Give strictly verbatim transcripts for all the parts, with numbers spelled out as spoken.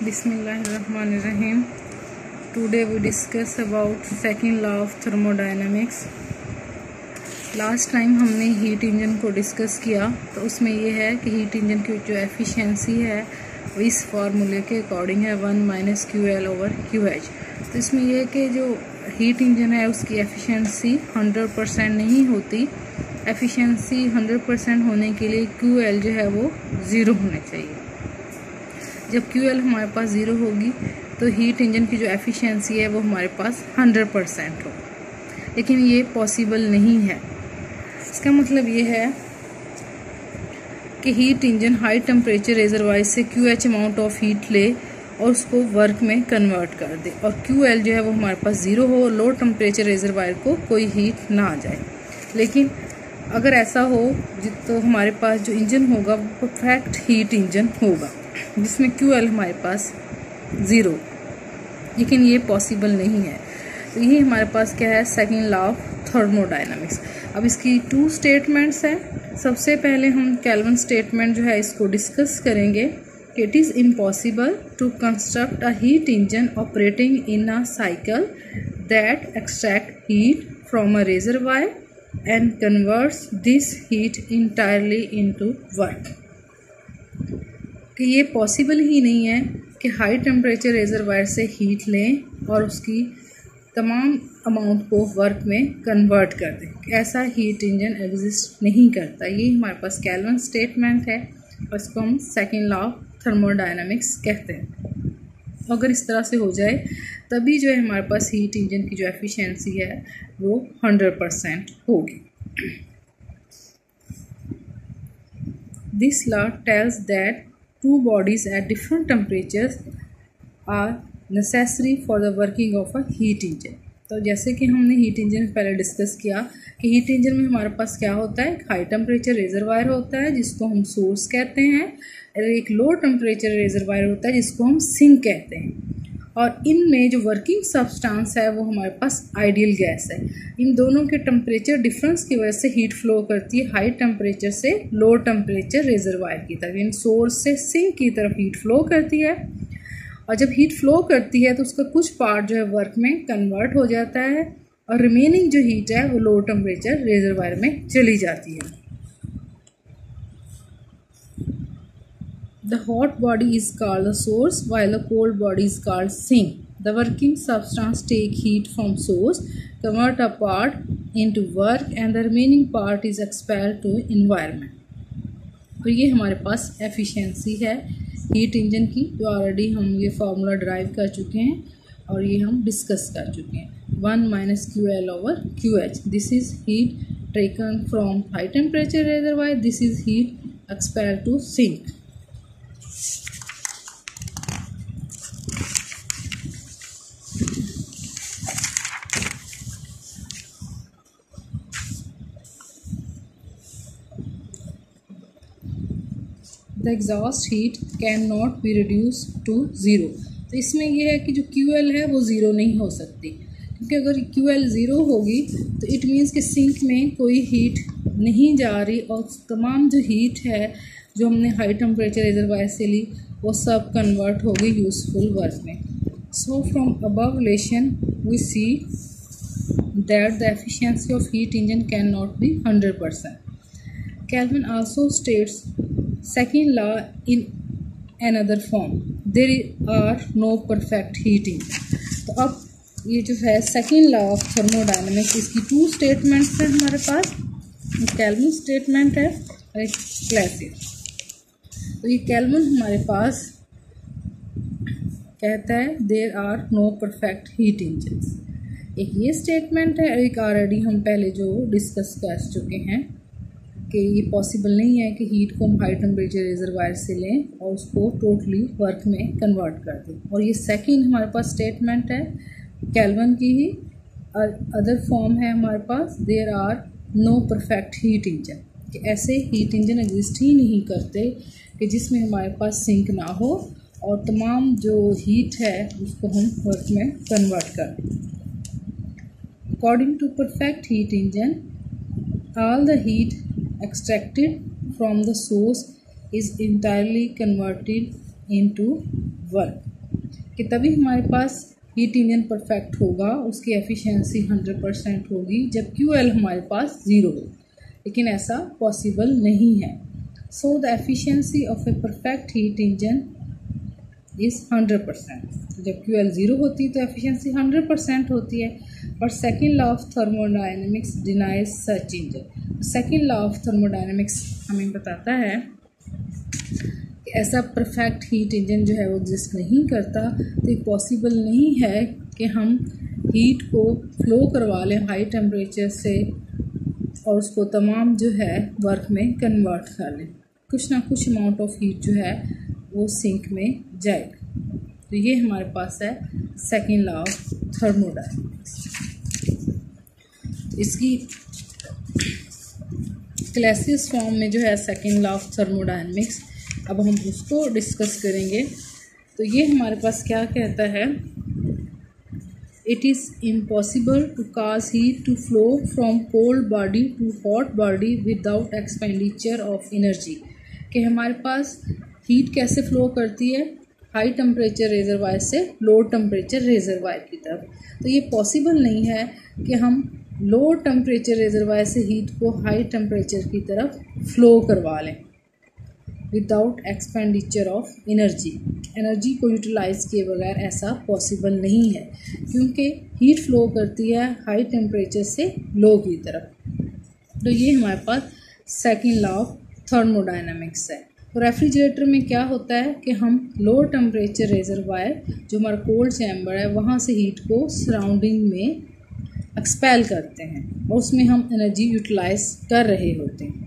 Bismillahirrahmanirrahim. Today we discuss about second law of thermodynamics. Last time हमने heat engine को discuss किया तो उसमें ये है कि हीट इंजन की जो एफिशिएंसी है वो इस फार्मूले के अकॉर्डिंग है one minus Q L over Q H. तो इसमें यह है कि जो हीट इंजन है उसकी एफिशिएंसी हंड्रेड परसेंट नहीं होती। एफिशिएंसी हंड्रेड परसेंट होने के लिए क्यू एल जो है वो ज़ीरो होने चाहिए। जब क्यू एल हमारे पास ज़ीरो होगी तो हीट इंजन की जो एफिशिएंसी है वो हमारे पास हंड्रेड परसेंट हो, लेकिन ये पॉसिबल नहीं है। इसका मतलब ये है कि heat engine high temperature reservoir से Q H amount of heat ले और उसको वर्क में कन्वर्ट कर दे और क्यू एल जो है वो हमारे पास ज़ीरो हो, लो टेम्परेचर रेजरवायर को कोई हीट ना आ जाए। लेकिन अगर ऐसा हो तो हमारे पास जो इंजन होगा वो परफेक्ट हीट इंजन होगा जिसमें क्यू एल हमारे पास ज़ीरो, लेकिन ये पॉसिबल नहीं है। तो ये हमारे पास क्या है, सेकंड लॉ ऑफ थर्मोडायनामिक्स। अब इसकी टू स्टेटमेंट्स हैं। सबसे पहले हम केल्विन स्टेटमेंट जो है इसको डिस्कस करेंगे कि it is impossible to construct a heat engine operating in a cycle that extract heat from a reservoir and converts this heat entirely into work. कि ये पॉसिबल ही नहीं है कि हाई टेम्परेचर रेजरवायर से हीट लें और उसकी तमाम अमाउंट को वर्क में कन्वर्ट कर दें। ऐसा हीट इंजन एग्जिस्ट नहीं करता। ये हमारे पास केल्विन स्टेटमेंट है और इसको हम सेकेंड लॉ ऑफ थर्मोडायनामिक्स कहते हैं। अगर इस तरह से हो जाए तभी जो है हमारे पास हीट इंजन की जो एफिशिएंसी है वो हंड्रेड परसेंट होगी। This law tells that two bodies at different temperatures are necessary for the working of a heat engine। तो जैसे कि हमने हीट इंजन पहले डिस्कस किया कि हीट इंजन में हमारे पास क्या होता है, हाई टेम्परेचर रेजरवायर होता है जिसको हम सोर्स कहते हैं और एक लो टेम्परेचर रेजरवायर होता है जिसको हम सिंक कहते हैं। और इनमें जो वर्किंग सब्सटेंस है वो हमारे पास आइडियल गैस है। इन दोनों के टेम्परेचर डिफरेंस की वजह से हीट फ्लो करती है हाई टेम्परेचर से लो टेम्परेचर रेजरवायर की तरफ, यानी सोर्स से सिंक की तरफ हीट फ्लो करती है। और जब हीट फ्लो करती है तो उसका कुछ पार्ट जो है वर्क में कन्वर्ट हो जाता है और रिमेनिंग जो हीट है वो लो टेम्परेचर रेजरवायर में चली जाती है। The hot body is called the source while the cold body is called sink. The working substance take heat from source, convert a part into work and the remaining part is expelled to environment. तो ये हमारे पास efficiency है heat engine की जो already हम ये formula drive कर चुके हैं और ये हम डिस्कस कर चुके हैं। One minus Q L over Q H. This is heat taken from high temperature reservoir, this is heat expelled to sink. The exhaust heat can not be reduce to zero. तो इसमें यह है कि जो Q L है वो zero नहीं हो सकती, क्योंकि अगर क्यू एल ज़ीरो होगी तो इट मीन्स कि सिंक में कोई हीट नहीं जा रही और तमाम जो हीट है जो हमने हाई टेम्परेचर रेजरवायर से ली वो सब कन्वर्ट हो गई यूज़फुल वर्क में। So from above relation we see that the efficiency of heat engine can not be hundred percent. Kelvin also states second law in another form, there are no perfect heating। तो अब ये जो है second law of thermodynamics, इसकी two statements हैं हमारे पास, kelvin statement है और एक क्लासिक। तो ये केल्विन हमारे पास कहता है there are no perfect heat engines. एक ये स्टेटमेंट है और एक ऑलरेडी हम पहले जो डिस्कस कर चुके हैं कि ये पॉसिबल नहीं है कि हीट को हम हाई टेम्परेचर रेजरवायर से लें और उसको टोटली वर्क में कन्वर्ट कर दें। और ये सेकंड हमारे पास स्टेटमेंट है केल्विन की ही। और अदर फॉर्म है हमारे पास there are no perfect heat engine, कि ऐसे हीट इंजन एग्जिस्ट ही नहीं करते कि जिसमें हमारे पास सिंक ना हो और तमाम जो हीट है उसको हम वर्क में कन्वर्ट कर दें। According to perfect heat engine all the heat extracted from the source is entirely converted into work, कि तभी हमारे पास हीट इंजन परफेक्ट होगा, उसकी एफिशिएंसी हंड्रेड परसेंट होगी जब क्यू एल हमारे पास ज़ीरो हो, लेकिन ऐसा पॉसिबल नहीं है। So the efficiency of a perfect heat engine is hundred percent. जब क्यू एल ज़ीरो होती है तो एफिशिएंसी हंड्रेड परसेंट होती है। और second law of thermodynamics denies such engine. Second law of thermodynamics हमें बताता है कि ऐसा परफेक्ट हीट इंजन जो है वो एग्जिस्ट नहीं करता, तो ये पॉसिबल नहीं है कि हम हीट को फ्लो करवा लें हाई टेम्परेचर से और उसको तमाम जो है वर्क में कन्वर्ट कर लें। कुछ ना कुछ अमाउंट ऑफ हीट जो है वो सिंक में जाएगा। तो ये हमारे पास है सेकेंड लॉ ऑफ थर्मोडायनेमिक्स। इसकी क्लासियस फॉर्म में जो है सेकेंड लॉ ऑफ थर्मोडायनेमिक्स, अब हम उसको डिस्कस करेंगे। तो ये हमारे पास क्या कहता है, it is impossible to cause heat to flow from cold body to hot body without expenditure of energy. कि हमारे पास हीट कैसे फ्लो करती है हाई टेम्परेचर रेजरवायर से लो टेम्परेचर रेजरवायर की तरफ। तो ये पॉसिबल नहीं है कि हम लो टेम्परेचर रेजरवायर से हीट को हाई टेम्परेचर की तरफ फ्लो करवा लें without expenditure of energy. Energy को यूटिलाइज किए बगैर ऐसा पॉसिबल नहीं है, क्योंकि हीट फ्लो करती है हाई टेम्परेचर से लो की तरफ। तो ये हमारे पास सेकेंड लॉ ऑफ थर्मोडायनामिक्स है। तो रेफ्रिजरेटर में क्या होता है कि हम लो टेम्परेचर रेजरवायर जो हमारा कोल्ड चैम्बर है वहाँ से हीट को सराउंडिंग में एक्सपेल करते हैं और उसमें हम एनर्जी यूटिलाइज कर रहे होते हैं।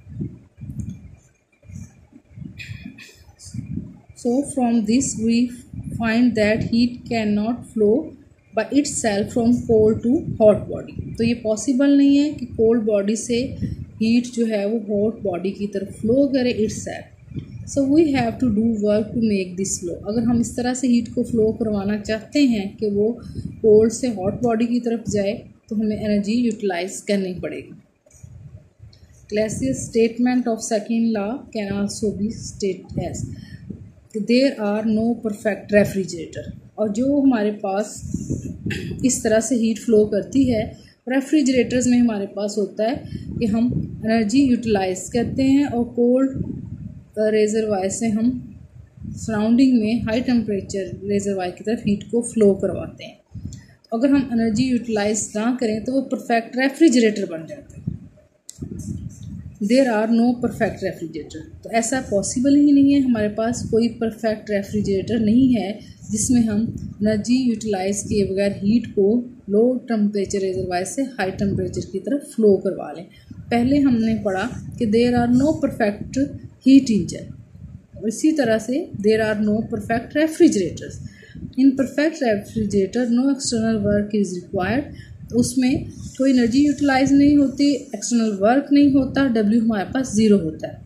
So from this we find that heat can not flow by itself from cold to hot body. तो ये पॉसिबल नहीं है कि कोल्ड बॉडी से हीट जो है वो हॉट बॉडी की तरफ फ्लो करे itself. So we have to do work to make this flow. अगर हम इस तरह से हीट को फ्लो करवाना चाहते हैं कि वो कोल्ड से हॉट बॉडी की तरफ जाए, तो हमें एनर्जी यूटिलाइज करनी पड़ेगी। Clausius statement of second law can also be state as there are no perfect refrigerator. और जो हमारे पास इस तरह से हीट फ्लो करती है रेफ्रिजरेटर्स में हमारे पास होता है कि हम एनर्जी यूटिलाइज करते हैं और कोल्ड रेजरवायर से हम सराउंडिंग में हाई टेम्परेचर रेजरवायर की तरफ हीट को फ्लो करवाते हैं। तो अगर हम एनर्जी यूटिलाइज ना करें तो वो परफेक्ट रेफ्रिजरेटर बन जाते हैं। There are no perfect refrigerator. तो ऐसा पॉसिबल ही नहीं है, हमारे पास कोई परफेक्ट रेफ्रिजरेटर नहीं है जिसमें हम एनर्जी यूटिलाइज किए बगैर हीट को लो टेम्परेचर रेजरवायर से हाई टेम्परेचर की तरफ फ्लो करवा लें। पहले हमने पढ़ा कि there are no perfect heat engine. इसी तरह से there are no perfect refrigerators. In perfect refrigerator no external work is required. उसमें कोई एनर्जी यूटिलाइज नहीं होती, एक्सटर्नल वर्क नहीं होता, डब्ल्यू हमारे पास ज़ीरो होता है।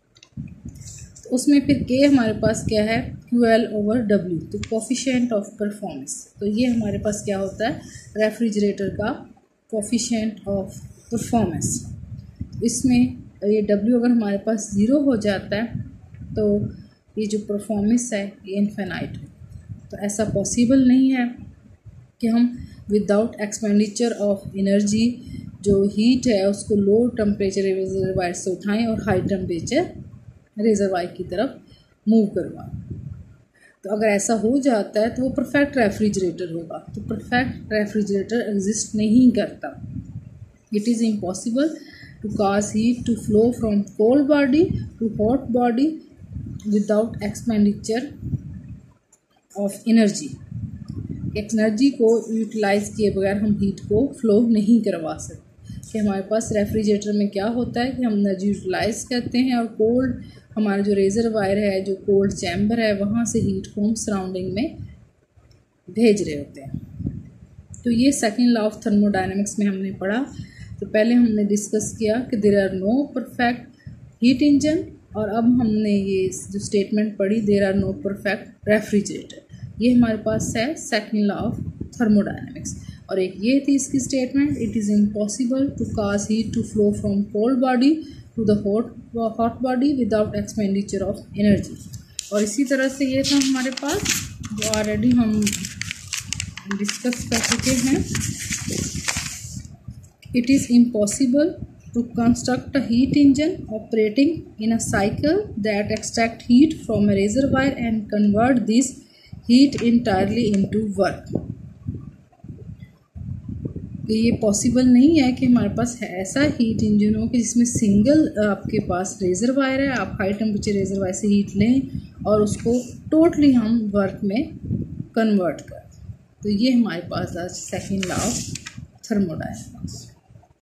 तो उसमें फिर के हमारे पास क्या है, क्यू एल ओवर डब्ल्यू, तो कोफिशिएंट ऑफ परफॉर्मेंस। तो ये हमारे पास क्या होता है, रेफ्रिजरेटर का कोफिशिएंट ऑफ परफॉर्मेंस। इसमें ये डब्ल्यू अगर हमारे पास ज़ीरो हो जाता है तो ये जो परफॉर्मेंस है ये इनफिनाइट है। तो ऐसा पॉसिबल नहीं है कि हम विदाउट एक्सपेंडिचर ऑफ एनर्जी जो हीट है उसको लो टेम्परेचर रेजरवायर से उठाएं और हाई टेम्परेचर रेजरवायर की तरफ मूव करवाएं। तो अगर ऐसा हो जाता है तो वो परफेक्ट रेफ्रिजरेटर होगा। तो परफेक्ट रेफ्रिजरेटर एग्जिस्ट नहीं करता। It is impossible to cause heat to flow from cold body to hot body without expenditure of energy। Energy को यूटिलाइज किए बगैर हम हीट को फ्लो नहीं करवा सकते। कि हमारे पास रेफ्रिजरेटर में क्या होता है कि हम एनर्जी यूटिलाइज करते हैं और कोल्ड हमारा जो रेजरवायर है, जो कोल्ड चैम्बर है, वहाँ से हीट को हम सराउंडिंग में भेज रहे होते हैं। तो ये सेकेंड लॉ ऑफ थर्मोडायनेमिक्स में हमने पढ़ा। तो पहले हमने डिस्कस किया कि there are no perfect heat engine, और अब हमने ये जो स्टेटमेंट पढ़ी there are no perfect refrigerator. ये हमारे पास है सेकेंड लॉ ऑफ थर्मोडायनेमिक्स। और एक ये थी इसकी statement, it is impossible to cause heat to flow from cold body to the hot hot body without expenditure of energy. और इसी तरह से ये था हमारे पास जो ऑलरेडी हम डिस्कस कर चुके हैं। It is impossible to construct a heat engine operating in a cycle that extract heat from a reservoir and convert this heat entirely into work। ये पॉसिबल नहीं है कि हमारे पास ऐसा हीट इंजन हो कि जिसमें सिंगल आपके पास रेजरवायर है, आप हाई टेम्परेचर रेजरवायर से हीट लें और उसको टोटली हम वर्क में कन्वर्ट करें। तो ये हमारे पास सेकेंड लॉ ऑफ थर्मोडायनामिक्स।